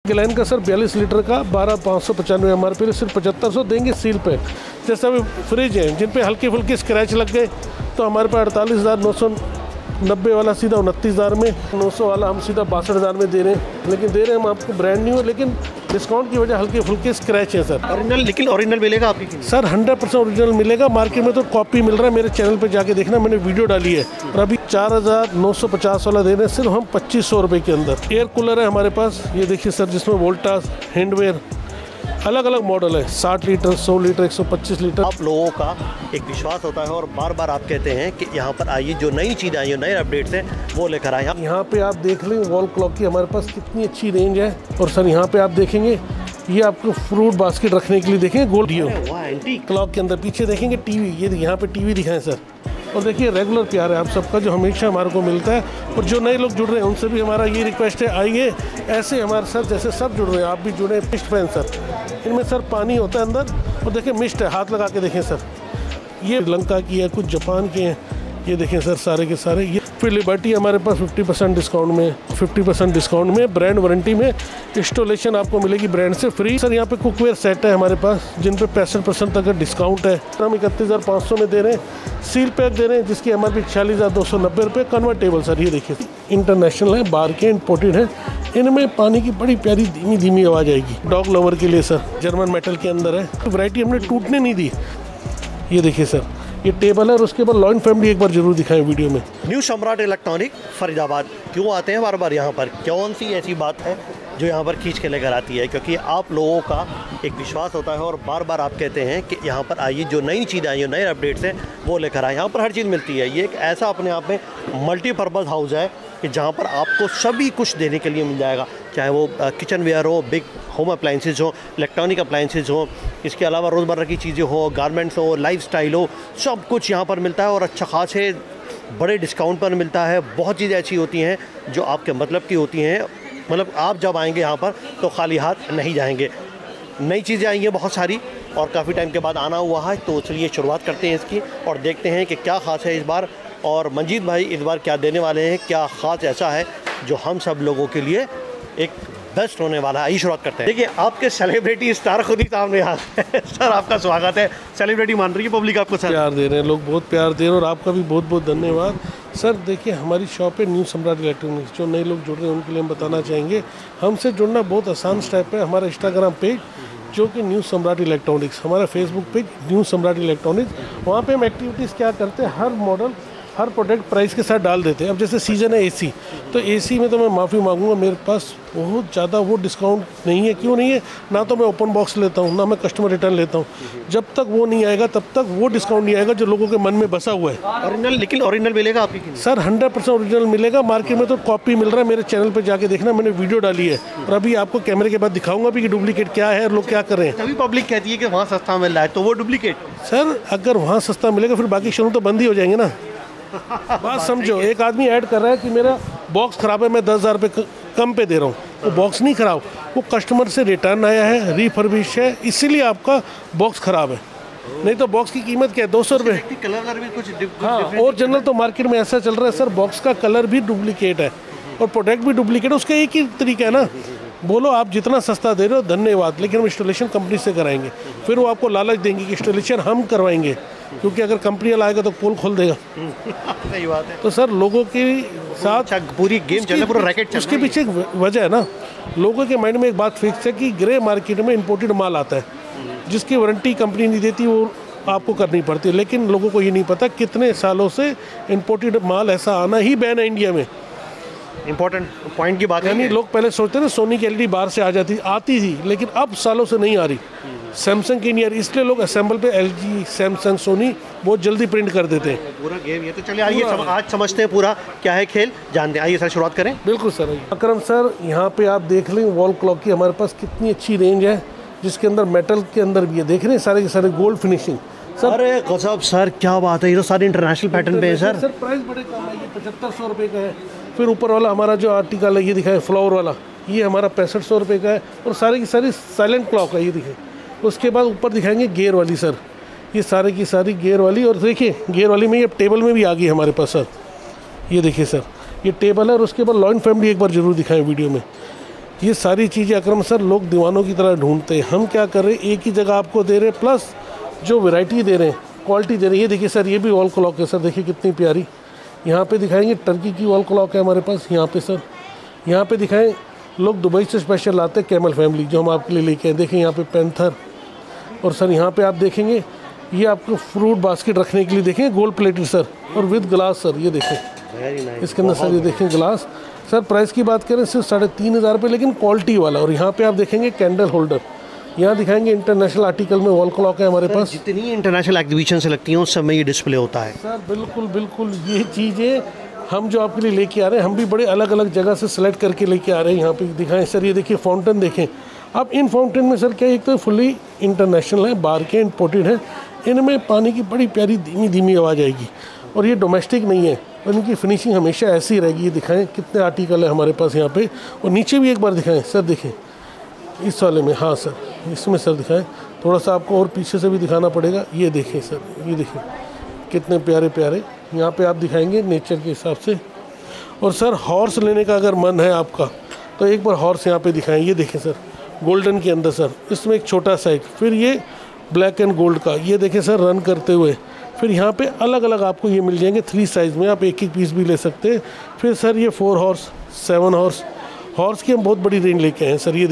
Line का sir 42 litre का 12,595 MRP सिर्फ 7500 देंगे सील पैक। जैसे अभी फ्रिज हैं जिन पे हल्के फुल्के स्क्रैच लग गए तो हमारे पास 48,990 वाला सीधा 29,000 में, 900 वाला हम सीधा 62,000 में दे रहे हैं। लेकिन दे रहे हैं हम आपको ब्रांड न्यू, लेकिन डिस्काउंट की वजह हल्के फुल्के स्क्रैच है सर। ओरिजिनल, लेकिन ओरिजिनल मिलेगा आपकी सर 100% ओरिजिनल मिलेगा। मार्केट में तो कॉपी मिल रहा है, मेरे चैनल पे जाके देखना, मैंने वीडियो डाली है। और अभी 4,950 वाला दे रहे हैं सिर्फ हम 2,500 रुपये के अंदर। एयर कूलर है हमारे पास, ये देखिए सर, जिसमें वोल्टास हैंडवेयर अलग अलग मॉडल है, 60 लीटर, 100 लीटर, 125 लीटर। आप लोगों का एक विश्वास होता है और बार बार आप कहते हैं कि यहाँ पर आइए, जो नई चीज़ें आई हैं, नए अपडेट्स हैं वो लेकर आए। यहाँ पे आप देख लें वॉल क्लॉक की हमारे पास कितनी अच्छी रेंज है। और सर यहाँ पे आप देखेंगे ये आपको फ्रूट बास्केट रखने के लिए देखेंगे गोल्ड क्लॉक के अंदर। पीछे देखेंगे टीवी, ये यहाँ पे टीवी दिखाएं सर। और देखिए रेगुलर प्यार है आप सबका जो हमेशा हमारे को मिलता है। और जो नए लोग जुड़ रहे हैं उनसे भी हमारा ये रिक्वेस्ट है, आइए ऐसे हमारे साथ जैसे सब जुड़ रहे हैं, आप भी जुड़े। मिस्ट पेन सर, इनमें सर पानी होता है अंदर, और देखिए मिस्ट है, हाथ लगा के देखें सर। ये श्रीलंका की है, कुछ जापान के हैं, ये देखें सर सारे के सारे। ये फिर लिबर्टी हमारे पास 50% डिस्काउंट में, 50% डिस्काउंट में, ब्रांड वारंटी में। इंस्टॉलेशन आपको मिलेगी ब्रांड से फ्री। सर यहाँ पे कुकवेयर सेट है हमारे पास जिन पे 65% तक डिस्काउंट है। हम 31,500 में दे रहे हैं। सील पैक दे रहे हैं जिसकी MRP 46,290 रुपये। कन्वर्टेबल सर, ये देखिए इंटरनेशनल है, बाहर के इम्पोर्टेड है। इनमें पानी की बड़ी प्यारी धीमी धीमी आवाज़ आएगी। डॉग लवर के लिए सर, जर्मन मेटल के अंदर है। तो वैरायटी हमने टूटने नहीं दी। ये देखिए सर, ये टेबल है और उसके बाद लॉइन फैमिली एक बार जरूर दिखाएं वीडियो में। न्यू सम्राट इलेक्ट्रॉनिक फरीदाबाद क्यों आते हैं बार बार यहाँ पर? कौन सी ऐसी बात है जो यहाँ पर खींच के लेकर आती है? क्योंकि आप लोगों का एक विश्वास होता है और बार बार आप कहते हैं कि यहाँ पर आइए, जो नई चीज़ें आई हैं, नए अपडेट्स हैं वो लेकर आए। यहाँ पर हर चीज़ मिलती है। ये एक ऐसा अपने आप में मल्टीपर्पज़ हाउस है कि जहाँ पर आपको सभी कुछ देने के लिए मिल जाएगा, चाहे वो किचन वेयर हो, बिग होम अप्लाइंसेज हो, इलेक्ट्रॉनिक अप्लाइंसेज हो, इसके अलावा रोज़मर्रा की चीज़ें हो, गारमेंट्स हो, लाइफस्टाइल हो, सब कुछ यहाँ पर मिलता है। और अच्छा खासे बड़े डिस्काउंट पर मिलता है। बहुत चीज़ें ऐसी होती हैं जो आपके मतलब की होती हैं। मतलब आप जब आएंगे यहाँ पर तो खाली हाथ नहीं जाएंगे। नई चीज़ें आई हैं बहुत सारी और काफ़ी टाइम के बाद आना हुआ है, तो चलिए शुरुआत करते हैं इसकी और देखते हैं कि क्या ख़ास है इस बार। और मंजीत भाई इस बार क्या देने वाले हैं, क्या ख़ास ऐसा है जो हम सब लोगों के लिए एक बेस्ट होने वाला है। आइए शुरुआत करते हैं। देखिए आपके सेलिब्रिटी स्टार खुद ही सामने आ रहे हैं। सर आपका स्वागत है। सेलिब्रिटी मान रही है पब्लिक आपको? सर प्यार दे रहे हैं लोग, बहुत प्यार दे रहे हैं और आपका भी बहुत बहुत धन्यवाद। सर देखिए हमारी शॉप है न्यू सम्राट इलेक्ट्रॉनिक्स। जो नए लोग जुड़ रहे हैं उनके लिए हम बताना चाहेंगे, हमसे जुड़ना बहुत आसान स्टेप है। हमारा इंस्टाग्राम पेज जो कि न्यू सम्राट इलेक्ट्रॉनिक्स, हमारा Facebook page new Samrat electronics, वहाँ पे हम एक्टिविटीज़ क्या करते हैं, हर मॉडल हर प्रोडक्ट प्राइस के साथ डाल देते हैं। अब जैसे सीज़न है AC, तो AC में तो मैं माफ़ी मांगूंगा, मेरे पास बहुत ज़्यादा वो डिस्काउंट नहीं है। क्यों नहीं है? ना तो मैं ओपन बॉक्स लेता हूँ, ना मैं कस्टमर रिटर्न लेता हूँ। जब तक वो नहीं आएगा तब तक वो डिस्काउंट नहीं आएगा जो लोगों के मन में बसा हुआ है। ओरिजिनल, लेकिन ओरिजिनल मिलेगा आपकी? सर 100% ओरिजिनल मिलेगा। मार्केट में तो कॉपी मिल रहा है, मेरे चैनल पर जाके देखना, मैंने वीडियो डाली है। और अभी आपको कैमरे के बाद दिखाऊंगा भी कि डुप्लीकेट क्या है और लोग क्या कर रहे हैं। तभी पब्लिक कहती है कि वहाँ सस्ता मिल रहा है, तो वो डुप्लीकेट। सर अगर वहाँ सस्ता मिलेगा फिर बाकी शोरूम तो बंद ही हो जाएंगे ना। बात समझो, एक आदमी ऐड कर रहा है कि मेरा बॉक्स ख़राब है, मैं 10,000 रुपये कम पे दे रहा हूँ। वो बॉक्स नहीं ख़राब, वो कस्टमर से रिटर्न आया है, रिफर्बिश है, इसीलिए आपका बॉक्स ख़राब है। नहीं तो बॉक्स की कीमत क्या है? 200 रुपये। कलर भी कुछ हाँ, और जनरल तो मार्केट में ऐसा चल रहा है सर, बॉक्स का कलर भी डुप्लीकेट है और प्रोडक्ट भी डुप्लीकेट है। उसका एक ही तरीका है ना, बोलो आप जितना सस्ता दे रहे हो धन्यवाद, लेकिन हम इंस्टॉलेशन कंपनी से कराएंगे। फिर वो आपको लालच देंगे कि इंस्टॉलेशन हम करवाएंगे, क्योंकि अगर कंपनी वाला आएगा तो पोल खोल देगा। सही बात है। तो सर लोगों के साथ पूरी गेम चल रहा है, पूरा रैकेट चल रहा है। उसके पीछे एक वजह है ना, लोगों के माइंड में एक बात फिक्स है कि ग्रे मार्केट में इंपोर्टेड माल आता है जिसकी वारंटी कंपनी नहीं देती, वो आपको करनी पड़ती है। लेकिन लोगों को ये नहीं पता कितने सालों से इंपोर्टेड माल ऐसा आना ही बैन है इंडिया में। इंपॉर्टेंट पॉइंट की बात है। यानी लोग पहले सोचते ना सोनी की LED बाहर से आती थी, लेकिन अब सालों से नहीं आ रही। सैमसंग की नहीं आ रही, इसलिए लोग असेंबल पे LG, सैमसंग, सोनी बहुत जल्दी प्रिंट कर देते हैं। पूरा गेम ये तो चलिए आइए आज समझते हैं पूरा क्या है खेल, जानते हैं। आइए सर शुरुआत करें। बिल्कुल सर। अकरम सर यहाँ पे आप देख लें वॉल क्लॉक की हमारे पास कितनी अच्छी रेंज है, जिसके अंदर मेटल के अंदर भी है, देख रहे हैं सारे के सारे गोल्ड फिनिशिंग। सर अरे गजब सर, क्या बात है, ये तो सारे इंटरनेशनल पैटर्न पे है सर। सर प्राइस बड़े कम है, ये 7500 रुपये का है। फिर ऊपर वाला हमारा जो आर्टिकल है ये दिखाए फ्लावर वाला, ये हमारा 6500 रुपये का है। और सारी की सारी साइलेंट क्लॉक है, ये दिखे। उसके बाद ऊपर दिखाएंगे गियर वाली सर, ये सारे की सारी गियर वाली। और देखिए गियर वाली में ये टेबल में भी आ गई हमारे पास सर, ये देखिए सर, ये टेबल है। और उसके बाद लॉइन फैमिली एक बार जरूर दिखाएं वीडियो में। ये सारी चीज़ें अकरम सर लोग दीवानों की तरह ढूंढते हैं। हम क्या कर रहे हैं, एक ही जगह आपको दे रहे हैं, प्लस जो वैरायटी दे रहे हैं, क्वालिटी दे रहे हैं। ये देखिए सर, ये भी वॉल क्लॉक है सर, देखिए कितनी प्यारी। यहाँ पे दिखाएंगे टर्की की वॉल क्लॉक है हमारे पास। यहाँ पे सर, यहाँ पे दिखाएं, लोग दुबई से स्पेशल लाते हैं कैमल फैमिली, जो हम आपके लिए लेके आए। देखें यहाँ पे पैंथर। और सर यहाँ पे आप देखेंगे ये आपको फ्रूट बास्केट रखने के लिए देखें, गोल्ड प्लेटेड सर, और विद ग्लास सर। ये देखें इसके अंदर सर, ये देखें ग्लास। सर प्राइस की बात करें सिर्फ 3,500 रुपये, लेकिन क्वालिटी वाला। और यहाँ पे आप देखेंगे कैंडल होल्डर। यहाँ दिखाएंगे इंटरनेशनल आर्टिकल में वॉल क्लॉक है हमारे पास। जितनी इंटरनेशनल एग्जीबिशन से लगती हैं उस समय ये डिस्प्ले होता है सर। बिल्कुल बिल्कुल, ये चीज़ें हम जो आपके लिए लेके आ रहे हैं, हम भी बड़े अलग अलग जगह से सेलेक्ट करके लेके आ रहे हैं। यहाँ पे दिखाएं सर, ये देखिए फाउंटेन देखें। अब इन फाउंटेन में सर क्या, एक तो फुली इंटरनेशनल है, बाहर के इम्पोर्टेड है। इनमें पानी की बड़ी प्यारी धीमी धीमी आवाज़ आएगी, और ये डोमेस्टिक नहीं है, और इनकी फिनिशिंग हमेशा ऐसी रहेगी। ये दिखाएं कितने आर्टिकल है हमारे पास यहाँ पे। और नीचे भी एक बार दिखाएं सर, देखें इस वाले में। हाँ सर, इसमें सर दिखाएं, थोड़ा सा आपको और पीछे से भी दिखाना पड़ेगा। ये देखें सर, ये देखें कितने प्यारे प्यारे यहाँ पे आप दिखाएंगे नेचर के हिसाब से। और सर हॉर्स लेने का अगर मन है आपका, तो एक बार हॉर्स यहाँ पे दिखाएं। ये देखें सर, गोल्डन के अंदर सर, इसमें एक छोटा साइज, फिर ये ब्लैक एंड गोल्ड का, ये देखें सर रन करते हुए। फिर यहाँ पे अलग अलग आपको ये मिल जाएंगे 3 साइज़ में, आप एक एक पीस भी ले सकते हैं। फिर सर ये 4 हॉर्स, 7 हॉर्स, हॉर्स की हम बहुत बड़ी रेंज लेके आए हैं सर। ये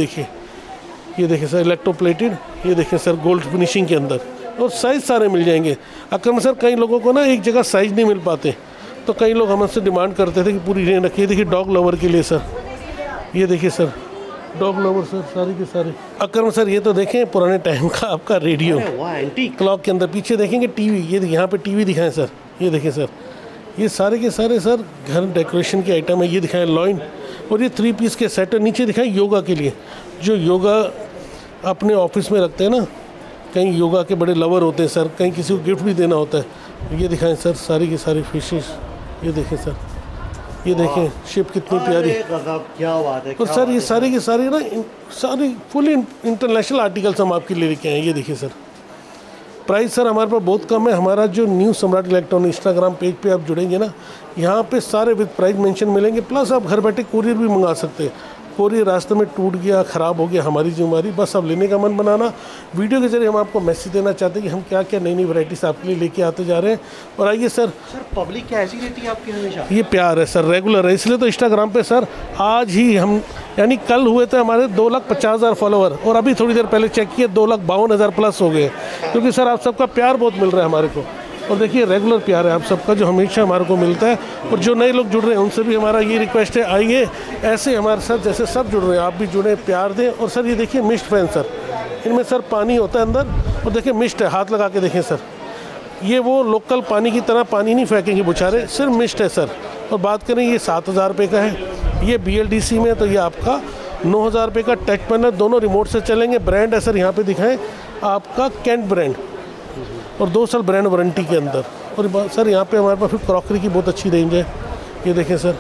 देखिए सर इलेक्ट्रोप्लेटेड, ये देखें सर गोल्ड फिनिशिंग के अंदर, और साइज़ सारे मिल जाएंगे। अक्सर सर कई लोगों को ना एक जगह साइज़ नहीं मिल पाते, तो कई लोग हमसे डिमांड करते थे कि पूरी रेंज रखिए। देखिए डॉग लवर के लिए सर, ये देखिए सर डॉग लवर सर, सारी के सारे। अकरम सर ये तो देखें पुराने टाइम का आपका रेडियो क्लॉक के अंदर। पीछे देखेंगे टीवी, ये यहाँ पे टीवी दिखाएं सर। ये देखें सर, ये सारे के सारे सर घर डेकोरेशन के आइटम है। ये दिखाएं लॉइन, और ये 3 पीस के सेट है। नीचे दिखाएं योगा के लिए, जो योगा अपने ऑफिस में रखते हैं ना, कहीं योगा के बड़े लवर होते हैं सर, कहीं किसी को गिफ्ट भी देना होता है। ये दिखाएं सर, सारी की सारी फिशेस। ये देखें सर, ये देखें शिप कितनी प्यारी, क्या बात है। और सर ये सारी की सारी ना सारी फुली इंटरनेशनल आर्टिकल्स हम आपके लिए लेके आए हैं। ये देखिए सर, प्राइस सर हमारे पास बहुत कम है। हमारा जो न्यू सम्राट इलेक्ट्रॉनिक इंस्टाग्राम पेज पे आप जुड़ेंगे ना, यहाँ पे सारे विद प्राइस मेंशन मिलेंगे, प्लस आप घर बैठे कुरियर भी मंगा सकते हैं। कोरियर रास्ते में टूट गया, ख़राब हो गया, हमारी जिम्मेदारी, बस अब लेने का मन बनाना। वीडियो के जरिए हम आपको मैसेज देना चाहते हैं कि हम क्या क्या नई नई वैराइटीज़ आपके लिए लेके आते जा रहे हैं। और आइए सर, पब्लिक क्या ऐसी रहती है आपकी हमेशा? ये प्यार है सर, रेगुलर है, इसलिए तो इंस्टाग्राम पे सर आज ही हम, यानी कल हुए थे हमारे 2,50,000 फॉलोवर, और अभी थोड़ी देर पहले चेक किए 2,52,000 प्लस हो गए, क्योंकि सर आप सबका प्यार बहुत मिल रहा है हमारे को। और देखिए रेगुलर प्यार है आप सबका जो हमेशा हमारे को मिलता है। और जो नए लोग जुड़ रहे हैं उनसे भी हमारा ये रिक्वेस्ट है, आइए ऐसे हमारे साथ जैसे सब जुड़ रहे हैं आप भी जुड़े, प्यार दें। और सर ये देखिए मिस्ट फैन सर, इनमें सर पानी होता है अंदर, और देखिए मिस्ट है, हाथ लगा के देखें सर, ये वो लोकल पानी की तरह पानी नहीं फेंकेंगे बुछारे, सिर्फ मिस्ट है सर। और बात करें ये 7,000 रुपये का है, ये BLDC में, तो ये आपका 9,000 रुपये का टच पैनल, दोनों रिमोट से चलेंगे। ब्रांड है सर यहाँ पे दिखाएं आपका कैंट ब्रांड, और 2 साल ब्रांड वारंटी के अंदर। और सर यहाँ पे हमारे पास फिर क्रॉकरी की बहुत अच्छी रेंज है। ये देखें सर,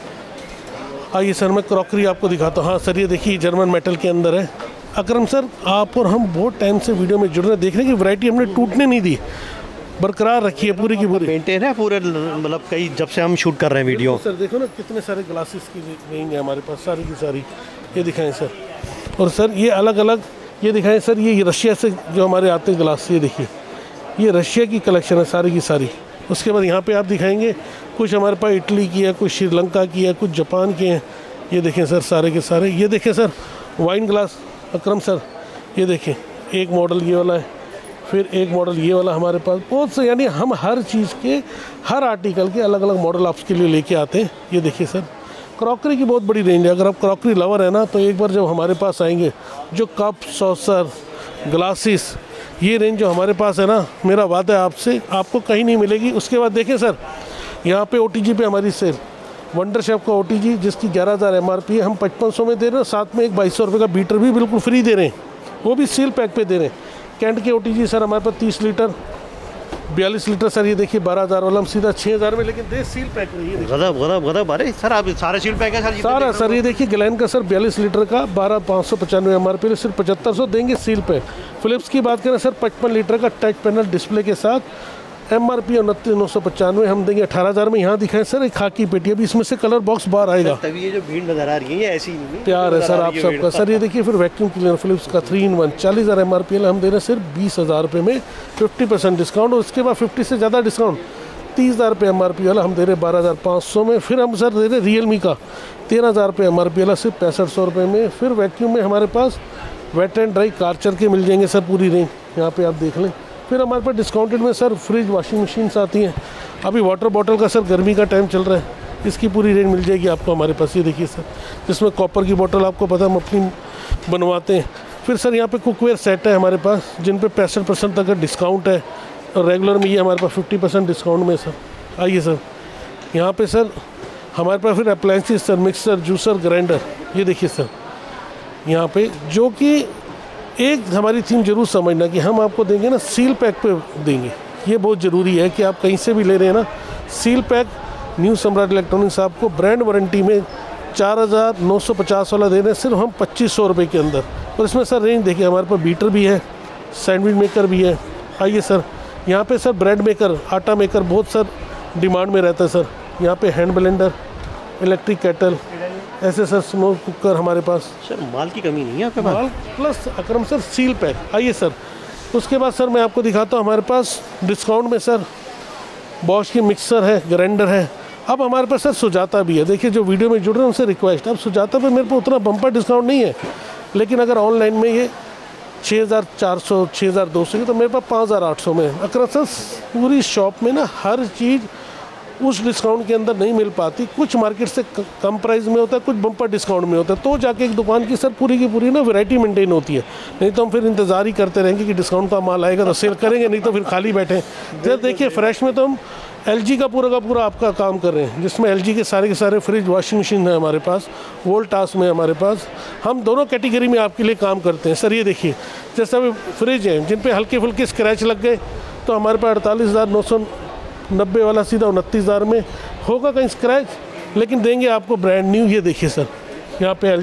आइए सर मैं क्रॉकरी आपको दिखाता हूँ। हाँ सर ये देखिए जर्मन मेटल के अंदर है। अकरम सर आप और हम बहुत टाइम से वीडियो में जुड़ रहे हैं, देख रहे हैं कि वैरायटी हमने टूटने नहीं दी, बरकरार रखी है पूरी की पूरी, मेंटेन है पूरे, मतलब कई जब से हम शूट कर रहे हैं वीडियो। सर देखो ना कितने सारे ग्लासेस की रेंज है हमारे पास, सारी की सारी। ये दिखाएं सर, और सर ये अलग अलग, ये दिखाएं सर, ये रशिया से जो हमारे आते हैं ग्लास, ये देखिए ये रशिया की कलेक्शन है सारी की सारी। उसके बाद यहाँ पे आप दिखाएंगे कुछ हमारे पास इटली की है, कुछ श्रीलंका की है, कुछ जापान के हैं। ये देखें सर सारे के सारे। ये देखें sir wine glass Akram sir, ये देखें एक मॉडल ये वाला है, फिर एक मॉडल ये वाला हमारे पास बहुत से, यानी हम हर चीज़ के हर आर्टिकल के अलग अलग मॉडल आपके लिए लेके आते हैं। ये देखिए सर क्रॉकरी की बहुत बड़ी रेंज है। अगर आप क्रॉकरी लवर है ना, तो एक बार जब हमारे पास आएंगे, जो कप, सॉसर, ग्लासेस, ये रेंज जो हमारे पास है ना, मेरा वादा है आपसे, आपको कहीं नहीं मिलेगी। उसके बाद देखें सर यहाँ पे OTG पे हमारी सेल, वंडर शेफ का OTG जिसकी 11,000 MRP है, हम 5500 में दे रहे हैं, साथ में एक 2,200 रुपये का बीटर भी बिल्कुल फ्री दे रहे हैं, वो भी सील पैक पे दे रहे हैं। कैंट के OTG सर हमारे पास 30 लीटर 42 लीटर सर, ये देखिए 12,000 वाला हम सीधा 6,000 में, लेकिन दे सील पैक रही है। गजब अरे सर आप सारे सील पैक है सर, सारा सर। ये देखिए ग्लैन का सर 42 लीटर का 12,595 MRP, सिर्फ 7,500 देंगे सील पैक। फिलिप्स की बात करें सर 55 लीटर का टच पैनल डिस्प्ले के साथ, MRP 29,995, हम देंगे 18,000 में। यहाँ दिखाएं सर एक खाकी पेटी, अभी इसमें से कलर बॉक्स बाहर आएगा। तभी ये जो भीड़ नजर आ रही है ये ऐसी नहीं है, प्यार है सर आप सबका। सर ये देखिए फिर वैक्यूम क्लीनर फिलिप्स का 3-in-1 40,000 MRP हम दे रहे हैं सिर्फ 20,000 रुपये में 50% डिस्काउंट, और उसके बाद 50 से ज़्यादा डिस्काउंट 30,000 रुपये MRP वाला हम दे रहे 12,500 में। फिर हम सर दे रहे रियलमी का 13,000 रुपये MRP वाला सिर्फ 6500 रुपये में। फिर वैक्यूम में हमारे पास वेट एंड ड्राई कार्चर के मिल जाएंगे सर पूरी रेंज, यहाँ पे आप देख लें। फिर हमारे पास डिस्काउंटेड में सर फ्रिज वॉशिंग मशीन्स आती हैं। अभी वाटर बॉटल का सर गर्मी का टाइम चल रहा है, इसकी पूरी रेंज मिल जाएगी आपको हमारे पास। ये देखिए सर, जिसमें कॉपर की बोतल आपको पता है हम अपनी बनवाते हैं। फिर सर यहाँ पे कुकवेयर सेट है हमारे पास, जिन पे 65% तक का डिस्काउंट है, और रेगुलर में ये हमारे पास 50% डिस्काउंट में सर। आइए सर, यहाँ पे सर हमारे पास फिर appliances sir, mixer, juicer, grinder. ये देखिए सर यहाँ पे, जो कि एक हमारी थीम जरूर समझना कि हम आपको देंगे ना सील पैक पे देंगे। ये बहुत ज़रूरी है कि आप कहीं से भी ले रहे हैं ना, seal pack new Samrat electronics आपको ब्रांड वारंटी में 4,950 वाला दे रहे हैं सिर्फ हम 2,500 रुपये के अंदर। और इसमें सर रेंज देखिए, हमारे पास बीटर भी है, सैंडविच मेकर भी है। आइए सर, यहाँ पे sir bread maker, atta maker बहुत सर डिमांड में रहता है सर। यहाँ पे हैंड ब्लेंडर, इलेक्ट्रिक केटल, ऐसे सर स्नो कुकर हमारे पास। सर माल की कमी नहीं है आपके पास? माल plus Akram sir seal pack. आइए सर, उसके बाद सर मैं आपको दिखाता हूँ हमारे पास डिस्काउंट में सर बॉश की मिक्सर है, ग्राइंडर है। अब हमारे पास सर सुजाता भी है। देखिए जो वीडियो में जुड़ रहे हैं उनसे रिक्वेस्ट, अब सुजाता पे मेरे को उतना बम्पर डिस्काउंट नहीं है, लेकिन अगर ऑनलाइन में ये 6,400 6,200 की, तो मेरे पास 5,800 में है। अकरम सर पूरी शॉप में ना हर चीज़ उस डिस्काउंट के अंदर नहीं मिल पाती, कुछ मार्केट से कम प्राइस में होता है, कुछ बम्पर डिस्काउंट में होता है, तो जाके एक दुकान की सर पूरी की पूरी ना वैरायटी मेंटेन होती है। नहीं तो हम फिर इंतज़ार ही करते रहेंगे कि डिस्काउंट का माल आएगा तो सेल करेंगे, नहीं तो फिर खाली बैठे। जब देखिए फ्रेश में तो हम LG का पूरा आपका काम कर रहे हैं, जिसमें LG के सारे फ्रिज वॉशिंग मशीन है हमारे पास, वोल्टास में हमारे पास। हम दोनों कैटेगरी में आपके लिए काम करते हैं सर। ये देखिए जैसे अभी फ्रिज हैं जिन पे हल्के फुल्के स्क्रैच लग गए, तो हमारे पास 48,990 वाला सीधा 29,000 में होगा कहीं स्क्रैच, लेकिन देंगे आपको ब्रांड न्यू। ये देखिए सर, यहाँ पे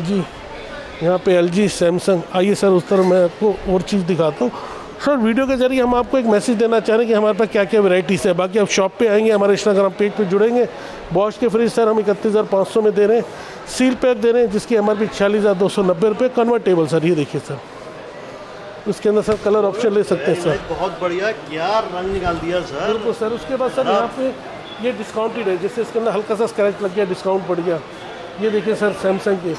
LG, सैमसंग। आइए सर उस तरह मैं आपको और चीज़ दिखाता हूँ सर। वीडियो के जरिए हम आपको एक मैसेज देना चाह रहे हैं कि हमारे पास क्या क्या वैराइटीज़ है। बाकी आप शॉप पे आएंगे, हमारे इंस्टाग्राम पेज पे जुड़ेंगे। बॉश के फ्रिज सर हम 31,500 में दे रहे हैं, सील पैक दे रहे हैं जिसकी MRP 46,290 रुपये, कन्वर्टेबल सर। ये देखिए सर, उसके अंदर सर कलर ऑप्शन ले सकते हैं सर। बहुत बढ़िया, क्या रंग निकाल दिया सर। बिल्कुल सर। उसके बाद सर यहाँ पे ये डिस्काउंटेड है, जैसे इसके अंदर हल्का सा स्क्रैच लग गया, डिस्काउंट पड़ गया। ये देखिए सर सैमसंग के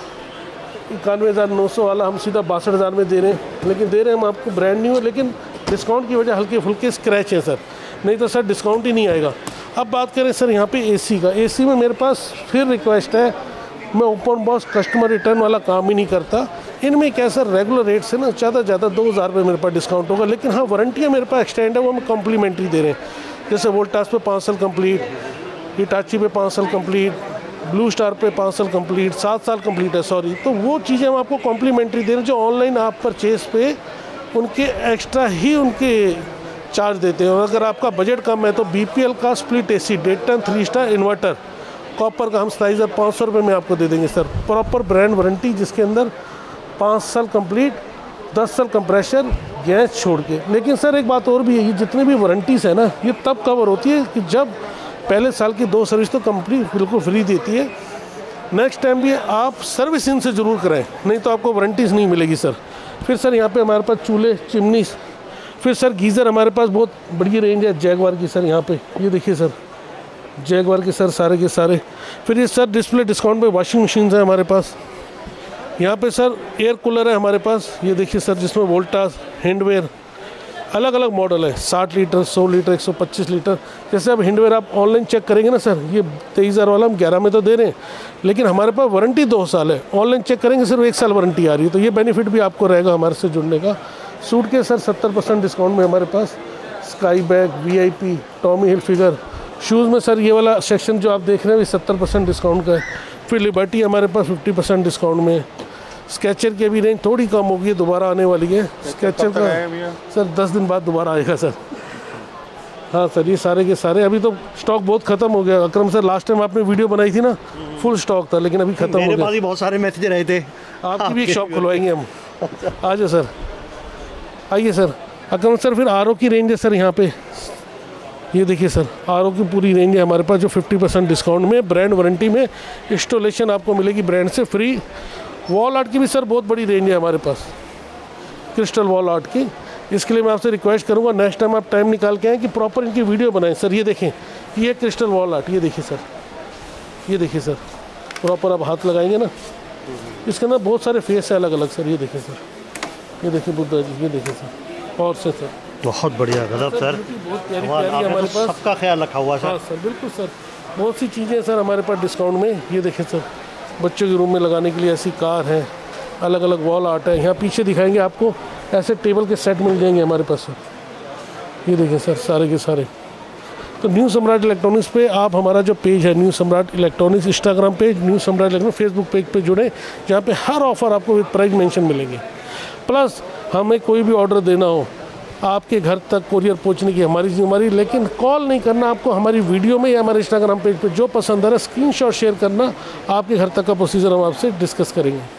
91,900 वाला हम सीधा 62,000 में दे रहे हैं, लेकिन दे रहे हैं हम आपको ब्रांड न्यू, लेकिन डिस्काउंट की वजह हल्के फुल्के स्क्रैच है सर, नहीं तो सर डिस्काउंट ही नहीं आएगा। अब बात करें सर यहाँ पे AC का। AC में मेरे पास फिर रिक्वेस्ट है, मैं ओपन बॉक्स कस्टमर रिटर्न वाला काम ही नहीं करता। इनमें क्या सर रेगुलर रेट से ना ज़्यादा 2,000 रुपये मेरे पास डिस्काउंट होगा, लेकिन हाँ वारंटियाँ मेरे पास एक्सटेंड है, वो हम कम्प्लीमेंट्री दे रहे हैं। जैसे वोल्टास पे 5 साल कंप्लीट, हिटाची पे 5 साल कंप्लीट, ब्लू स्टार पे 5 साल कंप्लीट, 7 साल कंप्लीट है सॉरी। तो वो चीज़ें हम आपको कॉम्प्लीमेंट्री दे रहे हैं, जो ऑनलाइन आप परचेज पे उनके एक्स्ट्रा ही उनके चार्ज देते हैं। और अगर आपका बजट कम है तो BPL का split AC 1.5 ton 3 star inverter copper का हम 27,500 रुपये में आपको दे देंगे सर। प्रॉपर ब्रांड वारंटी जिसके अंदर 5 साल कंप्लीट, 10 साल कंप्रेशर, गैस छोड़ के। लेकिन सर एक बात और भी है, ये जितनी भी वारंटीज़ है ना, ये तब कवर होती है कि जब पहले साल की 2 सर्विस तो कंपनी बिल्कुल फ्री देती है। नेक्स्ट टाइम भी आप सर्विस इनसे ज़रूर कराएं, नहीं तो आपको वारंटीज़ नहीं मिलेगी सर। फिर सर यहाँ पे हमारे पास चूल्हे, चिमनी, फिर सर गीज़र हमारे पास बहुत बड़ी रेंज है जैगवार की सर। यहाँ पे ये देखिए सर जैगवार के सर सारे के सारे। फिर ये सर डिस्प्ले डिस्काउंट पे वॉशिंग मशीन है हमारे पास। यहाँ पे सर एयर कूलर है हमारे पास, ये देखिए सर, जिसमें वोल्टास, हैंडवेयर, अलग अलग मॉडल है, 60 लीटर, 100 लीटर, 125 लीटर। जैसे अब हैंडवेयर आप ऑनलाइन चेक करेंगे ना सर, ये 23,000 वाला हम 11 में तो दे रहे हैं, लेकिन हमारे पास वारंटी 2 साल है। ऑनलाइन चेक करेंगे सिर्फ 1 साल वारंटी आ रही है, तो ये बेनिफिट भी आपको रहेगा हमारे से जुड़ने का। सूट के सर 70% डिस्काउंट में हमारे पास sky bag, VIP, Tommy Hilfiger shoes sir ये वाला सेक्शन जो आप देख रहे हैं 70% डिस्काउंट का है। फिर लिबर्टी हमारे पास 50% डिस्काउंट में। स्केचर की भी रेंज थोड़ी कम होगी, दोबारा आने वाली है। स्केचर का सर 10 दिन बाद दोबारा आएगा सर। हाँ सर, ये सारे के सारे अभी तो स्टॉक बहुत ख़त्म हो गया। अकरम सर लास्ट टाइम आपने वीडियो बनाई थी ना, फुल स्टॉक था, लेकिन अभी ख़त्म हो गया। मेरे पास ही बहुत सारे मैसेज रहे थे। आपकी भी एक शॉप खुलवाएंगे हम। आ जाओ सर, आइए सर। अकरम सर फिर RO की रेंज है सर यहाँ पे ये देखिए सर, आर की पूरी रेंज है हमारे पास जो 50% डिस्काउंट में, ब्रांड वारंटी में, इंस्टॉलेशन आपको मिलेगी ब्रांड से फ्री। वॉल आर्ट की भी सर बहुत बड़ी रेंज है हमारे पास, क्रिस्टल वॉल आर्ट की। इसके लिए मैं आपसे रिक्वेस्ट करूंगा नेक्स्ट टाइम आप टाइम निकाल के आएँ कि प्रॉपर इनकी वीडियो बनाएं सर। ये देखें, ये क्रिस्टल वॉल आर्ट, ये देखिए सर, ये देखिए सर, प्रॉपर आप हाथ लगाएंगे ना, इसके अंदर बहुत सारे फेस है अलग अलग सर। ये देखिए सर, ये देखिए बुद्धा जी, ये देखिए सर, और से सर बहुत बढ़िया, गजब सर, बहुत प्यारी प्यारी हमारे पास सबका ख्याल रखा हुआ है हाँ सर, बिल्कुल सर। बहुत सी चीज़ें सर हमारे पास डिस्काउंट में। ये देखें सर, बच्चों के रूम में लगाने के लिए ऐसी कार है, अलग अलग वॉल आर्ट है। यहाँ पीछे दिखाएंगे आपको ऐसे टेबल के सेट मिल जाएंगे हमारे पास सर। ये देखें सर, सारे के सारे। तो न्यू सम्राट इलेक्ट्रॉनिक्स पे आप हमारा जो पेज है new Samrat electronics, Instagram page new Samrat electronics, Facebook page पे जुड़े, जहाँ पे हर ऑफ़र आपको विद प्राइस मेंशन मिलेंगे। प्लस हमें कोई भी ऑर्डर देना हो आपके घर तक कोरियर पहुंचने की हमारी जिम्मेदारी, लेकिन कॉल नहीं करना आपको, हमारी वीडियो में या हमारे इंस्टाग्राम पेज पे जो पसंद आ रहा है स्क्रीनशॉट शेयर करना, आपके घर तक का प्रोसीजर हम आपसे डिस्कस करेंगे।